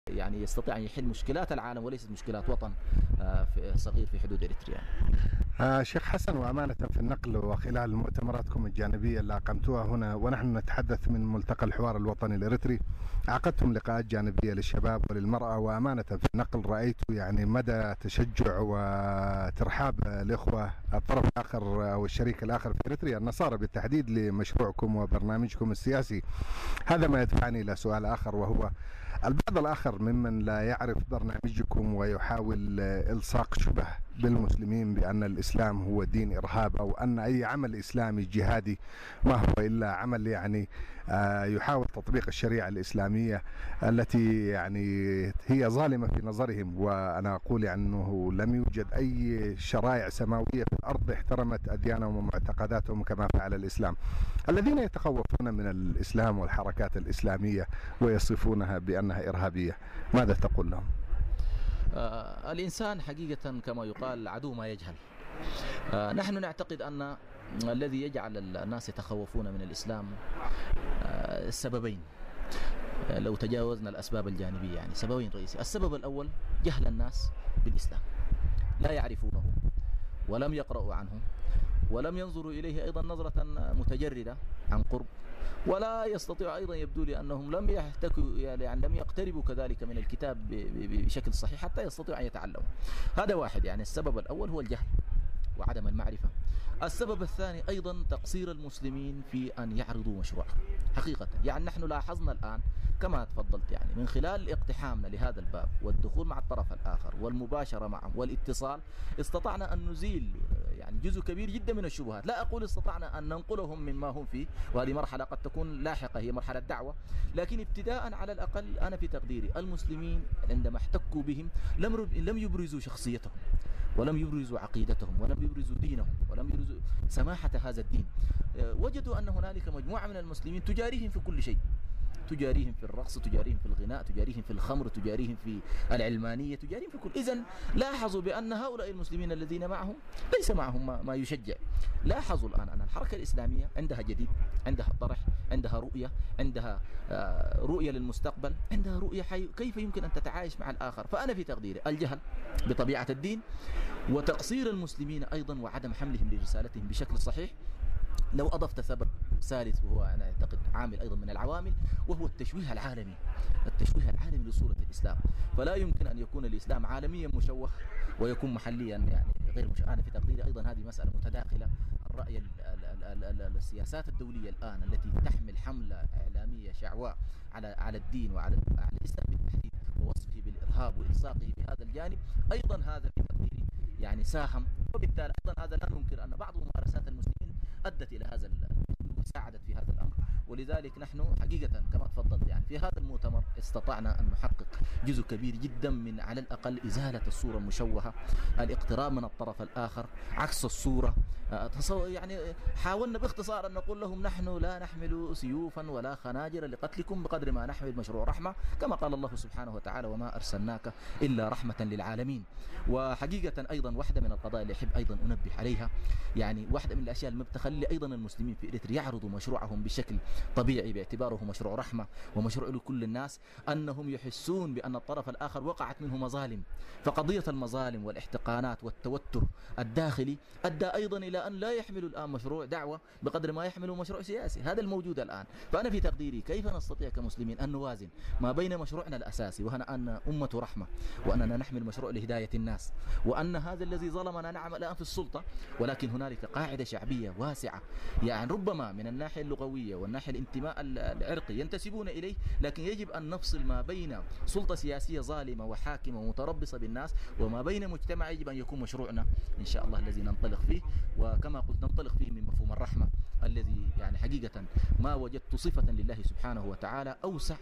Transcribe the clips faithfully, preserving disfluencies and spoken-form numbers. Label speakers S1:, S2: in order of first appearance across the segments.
S1: يعني يستطيع أن يحل مشكلات العالم وليست مشكلات وطن صغير في حدود إريتريا.
S2: آه شيخ حسن، وأمانة في النقل وخلال مؤتمراتكم الجانبية اللي أقمتوها هنا ونحن نتحدث من ملتقى الحوار الوطني الإريتري، عقدتم لقاءات جانبية للشباب وللمرأة، وأمانة في النقل رأيت يعني مدى تشجع وترحاب الإخوة الطرف الآخر والشريك الآخر في إريتريا النصارى بالتحديد لمشروعكم وبرنامجكم السياسي. هذا ما يدفعني إلى سؤال آخر، وهو البعض الآخر ممن لا يعرف برنامجكم ويحاول إلصاق شبه بالمسلمين بأن الإسلام هو دين إرهاب، أو أن أي عمل إسلامي جهادي ما هو إلا عمل يعني يحاول تطبيق الشريعة الإسلامية التي يعني هي ظالمة في نظرهم. وأنا أقول يعني أنه لم يوجد أي شرائع سماوية في الأرض احترمت أديانهم ومعتقداتهم كما فعل الإسلام. الذين يتخوفون من الإسلام والحركات الإسلامية ويصفونها بأنها إرهابية، ماذا تقول لهم؟
S1: آه الإنسان حقيقة كما يقال عدو ما يجهل. آه نحن نعتقد أن الذي يجعل الناس يتخوفون من الإسلام آه السببين، آه لو تجاوزنا الأسباب الجانبية، يعني سببين رئيسي. السبب الأول جهل الناس بالإسلام، لا يعرفونه ولم يقرأوا عنه ولم ينظروا إليه أيضا نظرة متجردة عن قرب، ولا يستطيع أيضا يبدو لي أنهم لم يحتكوا يعني لم يقتربوا كذلك من الكتاب بشكل صحيح حتى يستطيعوا أن يتعلموا. هذا واحد، يعني السبب الأول هو الجهل وعدم المعرفة. السبب الثاني أيضا تقصير المسلمين في أن يعرضوا مشروع حقيقة. يعني نحن لاحظنا الآن كما تفضلت يعني من خلال اقتحامنا لهذا الباب والدخول مع الطرف الآخر والمباشرة معهم والاتصال، استطعنا أن نزيل يعني جزء كبير جدا من الشبهات. لا أقول استطعنا أن ننقلهم مما هم فيه، وهذه مرحلة قد تكون لاحقة، هي مرحلة دعوة، لكن ابتداء على الأقل أنا في تقديري المسلمين عندما احتكوا بهم لم لم يبرزوا شخصيتهم ولم يبرزوا عقيدتهم ولم يبرزوا دينهم ولم يبرزوا سماحة هذا الدين. وجدوا أن هنالك مجموعة من المسلمين تجاريهم في كل شيء، تجاريهم في الرقص، تجاريهم في الغناء، تجاريهم في الخمر، تجاريهم في العلمانية، تجاريهم في كل. إذن لاحظوا بأن هؤلاء المسلمين الذين معهم ليس معهم ما يشجع. لاحظوا الآن أن الحركة الإسلامية عندها جديد، عندها طرح، عندها رؤية، عندها رؤية للمستقبل، عندها رؤية حي... كيف يمكن أن تتعايش مع الآخر. فأنا في تقديري الجهل بطبيعة الدين وتقصير المسلمين أيضا وعدم حملهم لرسالتهم بشكل صحيح. لو أضفت سبب ثالث وهو أنا أعتقد عامل أيضا من العوامل، وهو التشويه العالمي، التشويه العالمي لصورة الإسلام. فلا يمكن أن يكون الإسلام عالميا مشوه ويكون محليا يعني غير مشوه. أنا في تقديري أيضا هذه مسألة متداخلة. الرأي ال ال ال ال ال السياسات الدولية الآن التي تحمل حملة إعلامية شعواء على على الدين وعلى على الإسلام بالتحديد ووصفه بالإرهاب وإلصاقه بهذا الجانب، أيضا هذا في تقديري يعني ساهم، وبالتالي أيضا هذا لا ننكر أن بعض ممارسات المسلمين أدت إلى هذا وساعدت في هذا الأمر. ولذلك نحن حقيقة كما تفضلت يعني في هذا المؤتمر استطعنا أن نحقق جزء كبير جدا من على الأقل إزالة الصورة المشوهة، الاقتراب من الطرف الآخر عكس الصورة. يعني حاولنا باختصار أن نقول لهم نحن لا نحمل سيوفا ولا خناجر لقتلكم بقدر ما نحمل مشروع رحمة، كما قال الله سبحانه وتعالى وما أرسلناك إلا رحمة للعالمين. وحقيقة أيضا واحدة من القضايا اللي أحب أيضا أنبه عليها، يعني واحدة من الأشياء اللي بتخلي أيضا المسلمين في إريتريا يعرضوا مشروعهم بشكل طبيعي باعتباره مشروع رحمة ومشروع لكل الناس، أنهم يحسون بأن الطرف الآخر وقعت منه مظالم. فقضية المظالم والاحتقانات والتوتر الداخلي أدى أيضا إلى أن لا يحملوا الآن مشروع دعوة بقدر ما يحملوا مشروع سياسي. هذا الموجود الآن. فأنا في تقديري كيف نستطيع كمسلمين أن نوازن ما بين مشروعنا الأساسي وهنا أن أمة رحمة وأننا نحمل مشروع لهداية الناس، وأن هذا الذي ظلمنا نعم الآن في السلطة، ولكن هنالك قاعدة شعبية واسعة يعني ربما من الناحية اللغوية والناحية الانتماء العرقي ينتسبون إليه، لكن يجب أن نفصل ما بين سلطة سياسية ظالمة وحاكمة ومتربصة بالناس وما بين مجتمع يجب أن يكون مشروعنا إن شاء الله الذي ننطلق فيه. وكما قلت ننطلق فيه من مفهوم الرحمة الذي يعني حقيقة ما وجدت صفة لله سبحانه وتعالى أوسع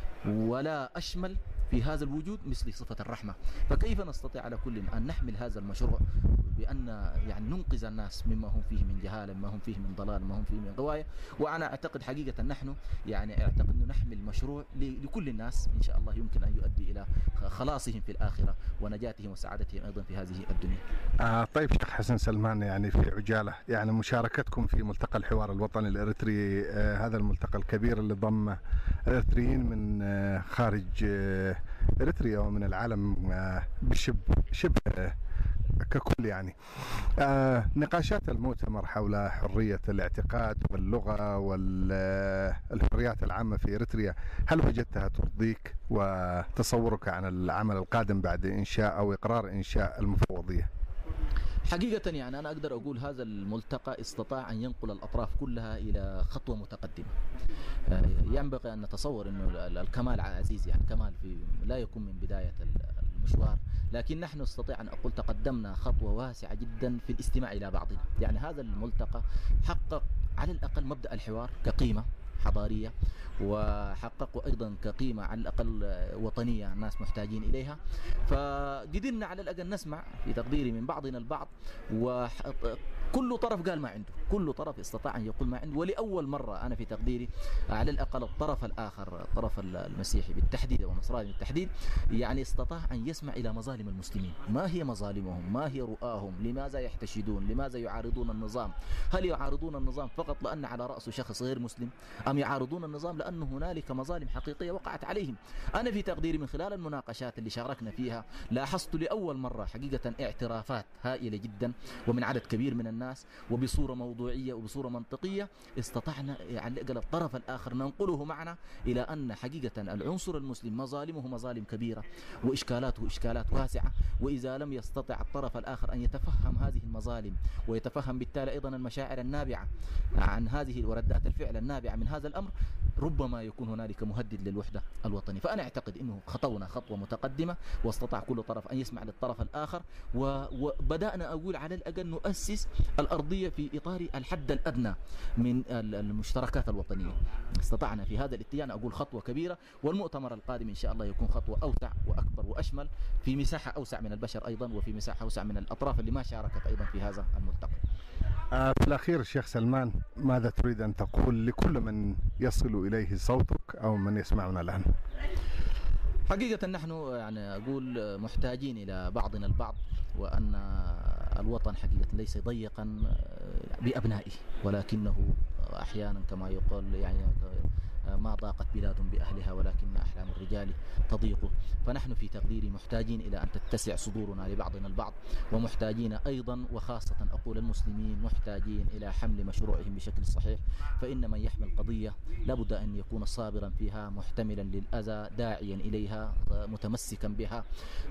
S1: ولا أشمل في هذا الوجود مثل صفة الرحمة. فكيف نستطيع على كل أن نحمل هذا المشروع بأن يعني ننقذ الناس مما هم فيه من جهالة، مما هم فيه من ضلال، مما هم فيه من غواية. وأنا أعتقد حقيقة نحن يعني أعتقد أن نحمل مشروع لكل الناس إن شاء الله يمكن أن يؤدي إلى خلاصهم في الآخرة ونجاتهم وسعادتهم أيضا في هذه الدنيا.
S2: آه طيب شيخ حسن سلمان، يعني في عجالة يعني مشاركتكم في ملتقى الحوار الوطني الإريتري، آه هذا الملتقى الكبير اللي ضم إريتريين من آه خارج آه إريتريا ومن العالم بشبه شبه ككل يعني. آه نقاشات المؤتمر حول حرية الاعتقاد واللغة والحريات العامة في إريتريا، هل وجدتها ترضيك؟ وتصورك عن العمل القادم بعد إنشاء أو إقرار إنشاء المفوضية؟
S1: حقيقة يعني أنا أقدر أقول هذا الملتقى استطاع أن ينقل الأطراف كلها إلى خطوة متقدمة. ينبغي أن نتصور أنه الكمال عزيز، يعني كمال في لا يكون من بداية المشوار، لكن نحن نستطيع أن أقول تقدمنا خطوة واسعة جدا في الاستماع إلى بعضنا. يعني هذا الملتقى حقق على الأقل مبدأ الحوار كقيمة حضارية، وحققوا أيضا كقيمة على الأقل وطنية الناس محتاجين إليها. فقدرنا على الأقل نسمع في تقديري من بعضنا البعض، وكل طرف قال ما عنده، كل طرف استطاع أن يقول ما عنده. ولأول مرة أنا في تقديري على الأقل الطرف الآخر، الطرف المسيحي بالتحديد أو النصراني بالتحديد، يعني استطاع أن يسمع إلى مظالم المسلمين. ما هي مظالمهم؟ ما هي رؤاهم؟ لماذا يحتشدون؟ لماذا يعارضون النظام؟ هل يعارضون النظام فقط لأن على رأسه شخص غير مسلم، أم يعارضون النظام لأن هنالك مظالم حقيقية وقعت عليهم؟ أنا في تقديري من خلال المناقشات اللي شاركنا فيها لاحظت لأول مرة حقيقة اعترافات هائلة جدا ومن عدد كبير من الناس، وبصورة موضوعية وبصورة منطقية استطعنا على الأقل الطرف الآخر ننقله معنا إلى أن حقيقة العنصر المسلم مظالمه مظالم كبيرة وإشكالاته إشكالات واسعة، وإذا لم يستطع الطرف الآخر أن يتفهم هذه المظالم ويتفهم بالتالي أيضا المشاعر النابعة عن هذه وردات الفعل النابعة من هذا الأمر، ربما يكون هنالك مهدد للوحدة الوطنية. فأنا أعتقد أنه خطونا خطوة متقدمة، واستطاع كل طرف أن يسمع للطرف الآخر، وبدأنا أقول على الأقل نؤسس الأرضية في إطار الحد الأدنى من المشتركات الوطنية. استطعنا في هذا الاتجاه، أنا أقول خطوة كبيرة، والمؤتمر القادم إن شاء الله يكون خطوة أوسع وأكبر وأشمل في مساحة أوسع من البشر أيضا، وفي مساحة أوسع من الأطراف اللي ما شاركت أيضا في هذا الملتقى.
S2: في الأخير الشيخ سلمان، ماذا تريد أن تقول لكل من يصل إليه صوتك أو من يسمعنا الآن؟
S1: حقيقة نحن يعني أقول محتاجين إلى بعضنا البعض، وأن الوطن حقيقة ليس ضيقا بأبنائه، ولكنه أحيانا كما يقول يعني ما ضاقت بلاد بأهلها ولكن أحلام الرجال تضيق. فنحن في تقديري محتاجين إلى أن تتسع صدورنا لبعضنا البعض، ومحتاجين أيضا وخاصة أقول المسلمين محتاجين إلى حمل مشروعهم بشكل صحيح. فإن من يحمل قضية لابد أن يكون صابرا فيها، محتملا للأذى، داعيا إليها، متمسكا بها،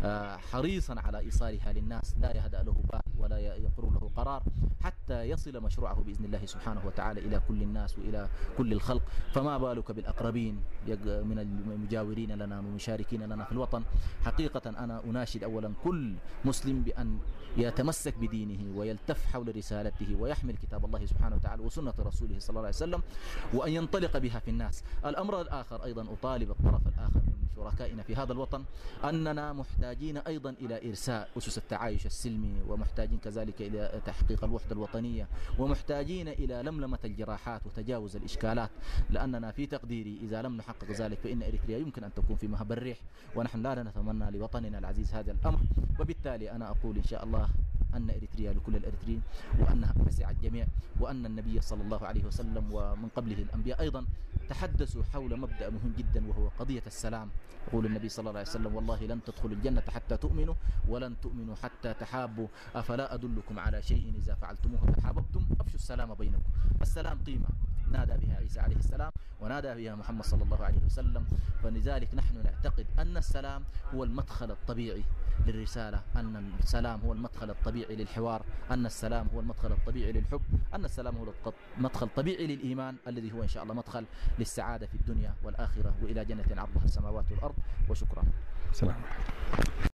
S1: حريصا على إيصالها للناس، لا يهدأ له بال ولا يقر له قرار حتى يصل مشروعه بإذن الله سبحانه وتعالى إلى كل الناس وإلى كل الخلق. فما بالك بالأقربين من المجاورين لنا والمشاركين لنا في الوطن. حقيقة أنا أناشد أولا كل مسلم بأن يتمسك بدينه ويلتف حول رسالته ويحمل كتاب الله سبحانه وتعالى وسنة رسوله صلى الله عليه وسلم، وأن ينطلق بها في الناس. الأمر الآخر أيضا أطالب الطرف الآخر من شركائنا في هذا الوطن أننا محتاجين أيضا إلى إرساء أسس التعايش السلمي، ومحتاجين كذلك إلى تحقيق الوحدة الوطنية، ومحتاجين إلى لملمة الجراحات وتجاوز الإشكالات، لأننا في تقديري إذا لم نحقق ذلك فإن إريتريا يمكن أن تكون في مهب الريح، ونحن لا نتمنى لوطننا العزيز هذا الأمر. وبالتالي أنا أقول إن شاء الله أن إريتريا لكل الإريتريين، وأنها تسع الجميع، وأن النبي صلى الله عليه وسلم ومن قبله الأنبياء أيضا تحدثوا حول مبدأ مهم جدا وهو قضية السلام. يقول النبي صلى الله عليه وسلم: والله لن تدخلوا الجنة حتى تؤمنوا ولن تؤمنوا حتى تحابوا، أفلا أدلكم على شيء إذا فعلتموه تحاببتم أفشوا السلام بينكم. السلام قيمة نادى بها عيسى عليه السلام ونادى بها محمد صلى الله عليه وسلم. فلذلك نحن نعتقد أن السلام هو المدخل الطبيعي للرسالة، أن السلام هو المدخل الطبيعي للحوار، أن السلام هو المدخل الطبيعي للحب، أن السلام هو المدخل الطبيعي للإيمان الذي هو إن شاء الله مدخل للسعادة في الدنيا والآخرة وإلى جنة عرضها السماوات والأرض. وشكرا.
S2: سلام.